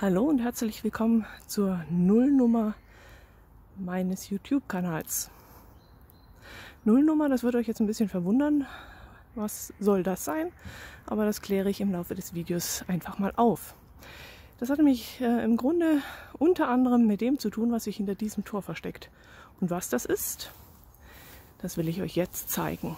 Hallo und herzlich willkommen zur Nullnummer meines YouTube-Kanals. Nullnummer, das wird euch jetzt ein bisschen verwundern. Was soll das sein? Aber das kläre ich im Laufe des Videos einfach mal auf. Das hat nämlich im Grunde unter anderem mit dem zu tun, was sich hinter diesem Tor versteckt. Und was das ist, das will ich euch jetzt zeigen.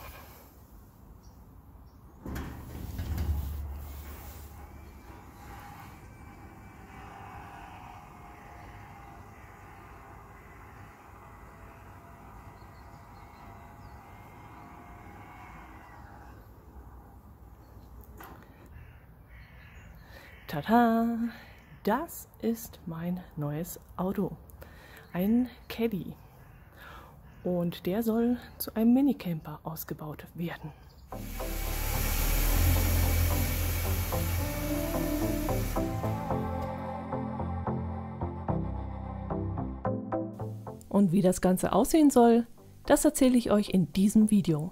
Tada! Das ist mein neues Auto. Ein Caddy. Und der soll zu einem Minicamper ausgebaut werden. Und wie das Ganze aussehen soll, das erzähle ich euch in diesem Video.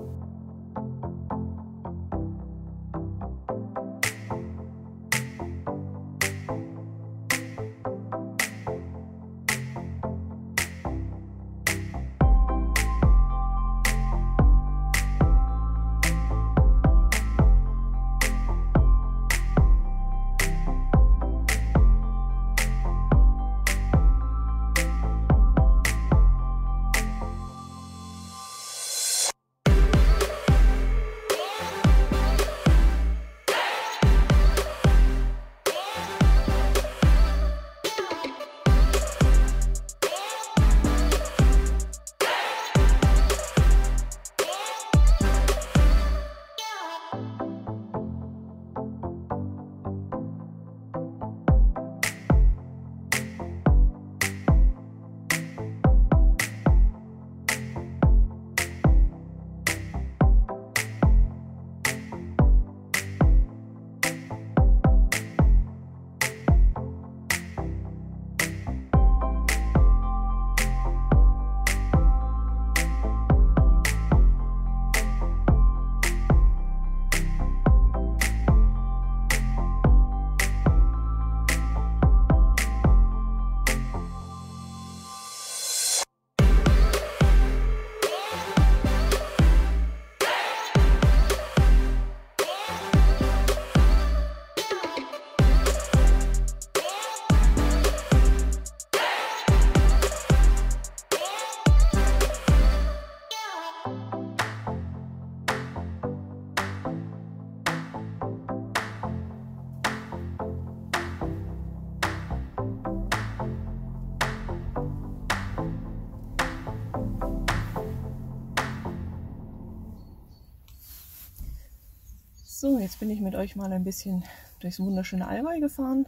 So, jetzt bin ich mit euch mal ein bisschen durchs wunderschöne Allgäu gefahren.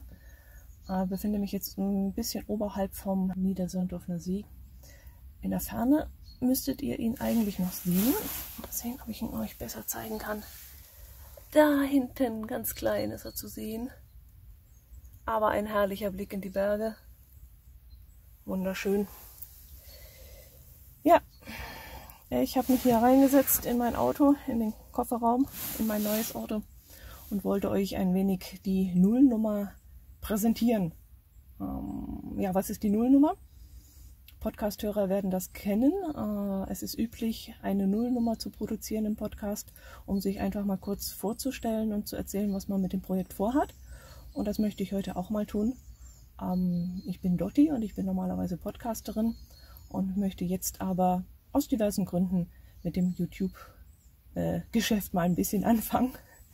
Befinde mich jetzt ein bisschen oberhalb vom Niedersondorfer See. In der Ferne müsstet ihr ihn eigentlich noch sehen. Mal sehen, ob ich ihn euch besser zeigen kann. Da hinten, ganz klein, ist er zu sehen. Aber ein herrlicher Blick in die Berge. Wunderschön. Ja, ich habe mich hier reingesetzt in mein Auto, in den Kofferraum, in mein neues Auto und wollte euch ein wenig die Nullnummer präsentieren. Ja, was ist die Nullnummer? Podcast-Hörer werden das kennen. Es ist üblich, eine Nullnummer zu produzieren im Podcast, um sich einfach mal kurz vorzustellen und zu erzählen, was man mit dem Projekt vorhat. Und das möchte ich heute auch mal tun. Ich bin Dotti und ich bin normalerweise Podcasterin und möchte jetzt aber aus diversen Gründen mit dem YouTube-Geschäft mal ein bisschen anfangen.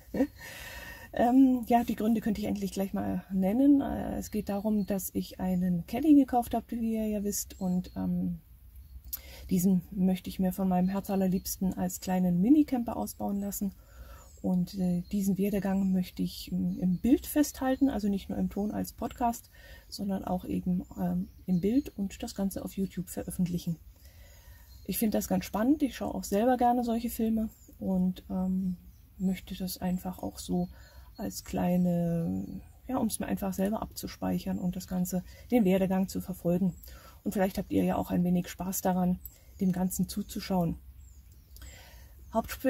Ja, die Gründe könnte ich eigentlich gleich mal nennen. Es geht darum, dass ich einen Caddy gekauft habe, wie ihr ja wisst, und diesen möchte ich mir von meinem Herzallerliebsten als kleinen Minicamper ausbauen lassen. Und diesen Werdegang möchte ich im Bild festhalten, also nicht nur im Ton als Podcast, sondern auch eben im Bild und das Ganze auf YouTube veröffentlichen. Ich finde das ganz spannend, ich schaue auch selber gerne solche Filme und möchte das einfach auch so als kleine, ja, um es mir einfach selber abzuspeichern und das Ganze, den Werdegang zu verfolgen. Und vielleicht habt ihr ja auch ein wenig Spaß daran, dem Ganzen zuzuschauen.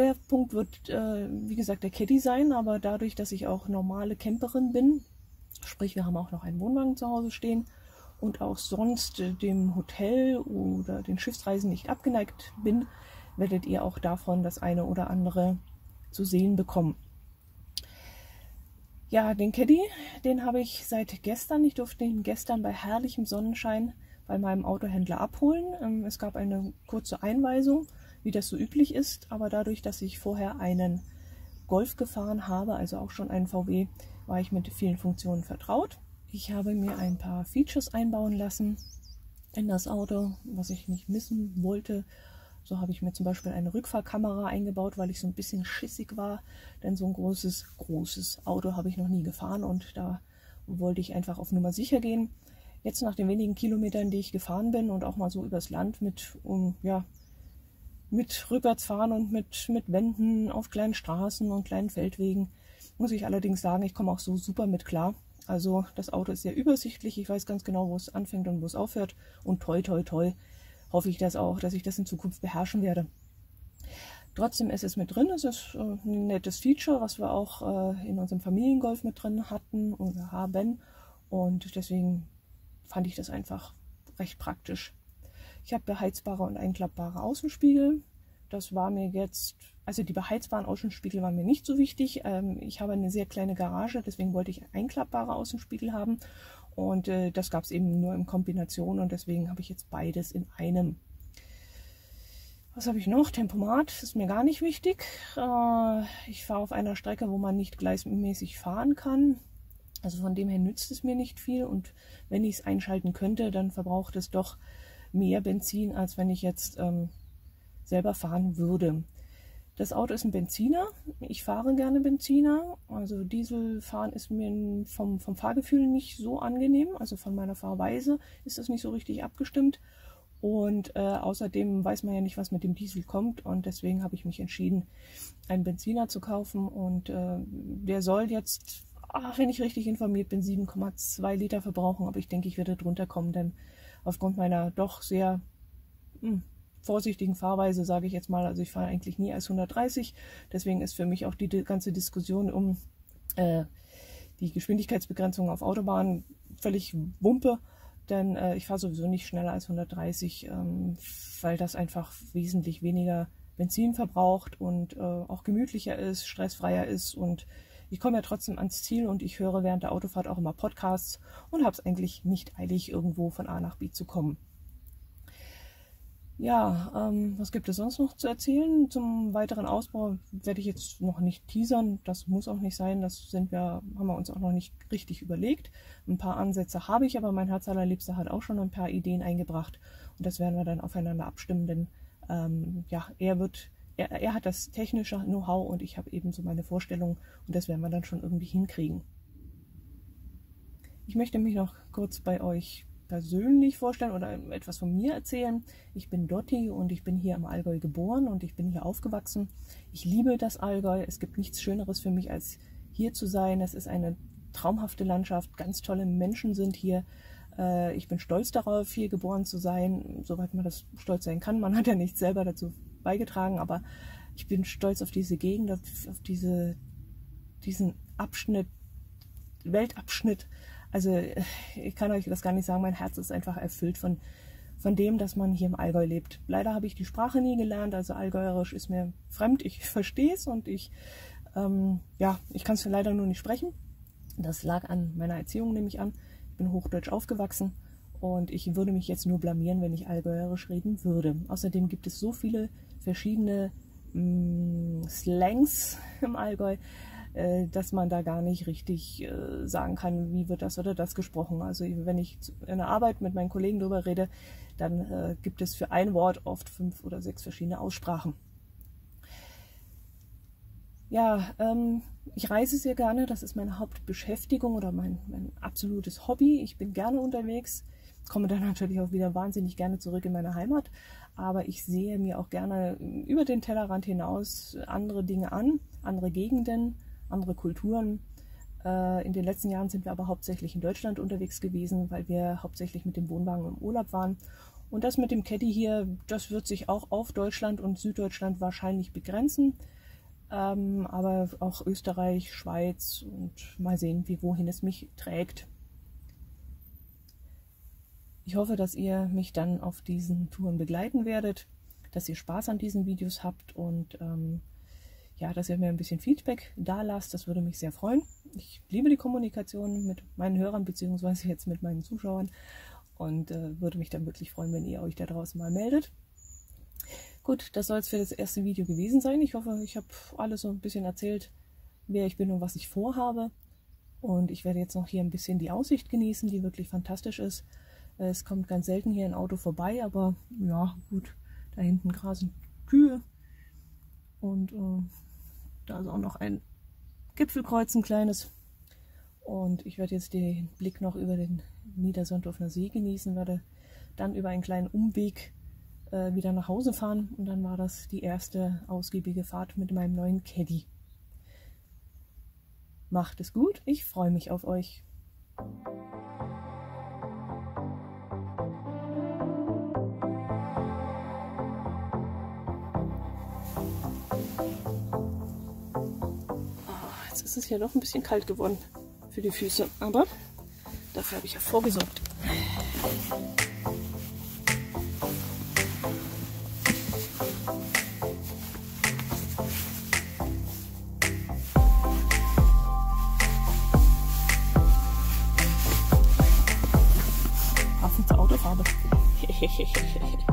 Hauptschwerpunkt wird, wie gesagt, der Caddy sein, aber dadurch, dass ich auch normale Camperin bin, Sprich, wir haben auch noch einen Wohnwagen zu Hause stehen und auch sonst dem Hotel oder den Schiffsreisen nicht abgeneigt bin, werdet ihr auch davon das eine oder andere zu sehen bekommen. Ja, den Caddy, den habe ich seit gestern. Ich durfte ihn gestern bei herrlichem Sonnenschein bei meinem Autohändler abholen. Es gab eine kurze Einweisung, wie das so üblich ist, aber dadurch, dass ich vorher einen Golf gefahren habe, also auch schon einen VW, war ich mit vielen Funktionen vertraut. Ich habe mir ein paar Features einbauen lassen in das Auto, was ich nicht missen wollte. So habe ich mir zum Beispiel eine Rückfahrkamera eingebaut, weil ich so ein bisschen schissig war, denn so ein großes Auto habe ich noch nie gefahren und da wollte ich einfach auf Nummer sicher gehen. Jetzt nach den wenigen Kilometern, die ich gefahren bin und auch mal so übers Land mit Rückwärtsfahren und mit Wänden auf kleinen Straßen und kleinen Feldwegen, muss ich allerdings sagen, ich komme auch so super mit klar. Also das Auto ist sehr übersichtlich, ich weiß ganz genau, wo es anfängt und wo es aufhört und toi toi toi hoffe ich das auch, dass ich das in Zukunft beherrschen werde. Trotzdem ist es mit drin, es ist ein nettes Feature, was wir auch in unserem Familiengolf mit drin hatten oder haben und deswegen fand ich das einfach recht praktisch. Ich habe beheizbare und einklappbare Außenspiegel. Das war mir jetzt, also die beheizbaren Außenspiegel waren mir nicht so wichtig. Ich habe eine sehr kleine Garage, deswegen wollte ich einklappbare Außenspiegel haben. Und das gab es eben nur in Kombination und deswegen habe ich jetzt beides in einem. Was habe ich noch? Tempomat ist mir gar nicht wichtig. Ich fahre auf einer Strecke, wo man nicht gleismäßig fahren kann. Also von dem her nützt es mir nicht viel und wenn ich es einschalten könnte, dann verbraucht es doch mehr Benzin, als wenn ich jetzt selber fahren würde. Das Auto ist ein Benziner. Ich fahre gerne Benziner. Also Dieselfahren ist mir vom Fahrgefühl nicht so angenehm. Also von meiner Fahrweise ist das nicht so richtig abgestimmt. Und außerdem weiß man ja nicht, was mit dem Diesel kommt. Und deswegen habe ich mich entschieden, einen Benziner zu kaufen. Und der soll jetzt, wenn ich richtig informiert bin, 7,2 Liter verbrauchen. Aber ich denke, ich werde drunter kommen, denn aufgrund meiner doch sehr vorsichtigen Fahrweise, sage ich jetzt mal, also ich fahre eigentlich nie als 130, deswegen ist für mich auch die ganze Diskussion um die Geschwindigkeitsbegrenzung auf Autobahnen völlig Wumpe, denn ich fahre sowieso nicht schneller als 130, weil das einfach wesentlich weniger Benzin verbraucht und auch gemütlicher ist, stressfreier ist und ich komme ja trotzdem ans Ziel und ich höre während der Autofahrt auch immer Podcasts und habe es eigentlich nicht eilig, irgendwo von A nach B zu kommen. Ja, was gibt es sonst noch zu erzählen? Zum weiteren Ausbau werde ich jetzt noch nicht teasern. Das muss auch nicht sein. Das haben wir uns auch noch nicht richtig überlegt. Ein paar Ansätze habe ich, aber mein Herz allerliebster hat auch schon ein paar Ideen eingebracht. Und das werden wir dann aufeinander abstimmen, denn er hat das technische Know-how und ich habe eben so meine Vorstellungen und das werden wir dann schon irgendwie hinkriegen. Ich möchte mich noch kurz bei euch persönlich vorstellen oder etwas von mir erzählen. Ich bin Dotti und ich bin hier im Allgäu geboren und ich bin hier aufgewachsen. Ich liebe das Allgäu. Es gibt nichts Schöneres für mich, als hier zu sein. Es ist eine traumhafte Landschaft, ganz tolle Menschen sind hier. Ich bin stolz darauf, hier geboren zu sein, soweit man das stolz sein kann. Man hat ja nichts selber dazu beigetragen, aber ich bin stolz auf diese Gegend, auf diesen Weltabschnitt. Also ich kann euch das gar nicht sagen, mein Herz ist einfach erfüllt von dem, dass man hier im Allgäu lebt. Leider habe ich die Sprache nie gelernt, also Allgäuerisch ist mir fremd. Ich verstehe es und ich kann es leider nur nicht sprechen. Das lag an meiner Erziehung, nehme ich an. Ich bin hochdeutsch aufgewachsen und ich würde mich jetzt nur blamieren, wenn ich Allgäuerisch reden würde. Außerdem gibt es so viele verschiedene Slangs im Allgäu, dass man da gar nicht richtig sagen kann, wie wird das oder das gesprochen. Also wenn ich in der Arbeit mit meinen Kollegen darüber rede, dann gibt es für ein Wort oft 5 oder 6 verschiedene Aussprachen. Ja, ich reise sehr gerne, das ist meine Hauptbeschäftigung oder mein absolutes Hobby. Ich bin gerne unterwegs, komme dann natürlich auch wieder wahnsinnig gerne zurück in meine Heimat, aber ich sehe mir auch gerne über den Tellerrand hinaus andere Dinge an, andere Gegenden, andere Kulturen. In den letzten Jahren sind wir aber hauptsächlich in Deutschland unterwegs gewesen, weil wir hauptsächlich mit dem Wohnwagen im Urlaub waren. Und das mit dem Caddy hier, das wird sich auch auf Deutschland und Süddeutschland wahrscheinlich begrenzen. aber auch Österreich, Schweiz und mal sehen, wohin es mich trägt. Ich hoffe, dass ihr mich dann auf diesen Touren begleiten werdet, dass ihr Spaß an diesen Videos habt und ja, dass ihr mir ein bisschen Feedback da lasst. Das würde mich sehr freuen. Ich liebe die Kommunikation mit meinen Hörern beziehungsweise jetzt mit meinen Zuschauern und würde mich dann wirklich freuen, wenn ihr euch da draußen mal meldet. Gut, das soll es für das erste Video gewesen sein. Ich hoffe, ich habe alles so ein bisschen erzählt, wer ich bin und was ich vorhabe. Und ich werde jetzt noch hier ein bisschen die Aussicht genießen, die wirklich fantastisch ist. Es kommt ganz selten hier ein Auto vorbei, aber ja, gut, da hinten grasen Kühe. Und da ist auch noch ein Gipfelkreuz, ein kleines. Und ich werde jetzt den Blick noch über den Niedersondorfer See genießen, werde dann über einen kleinen Umweg wieder nach Hause fahren. Und dann war das die erste ausgiebige Fahrt mit meinem neuen Caddy. Macht es gut, ich freue mich auf euch. Jetzt ist es ja doch ein bisschen kalt geworden für die Füße, aber dafür habe ich ja vorgesorgt. Passend zur Autofarbe.